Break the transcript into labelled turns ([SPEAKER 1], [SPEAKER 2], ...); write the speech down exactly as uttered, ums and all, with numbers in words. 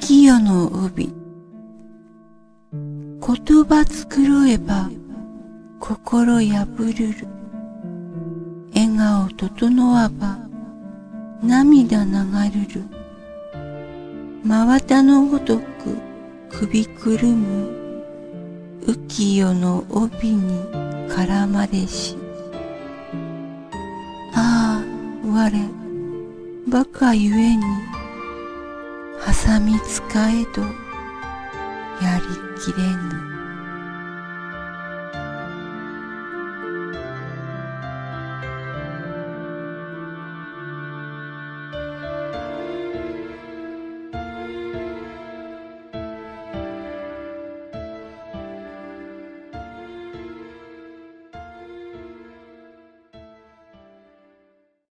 [SPEAKER 1] 浮世の帯。言葉繕えば心破るる。笑顔整わば涙流るる。真綿のごとく首くるむ浮世の帯に絡まれし。ああ、我、バカゆえに、はさみ使えど、やりきれぬ。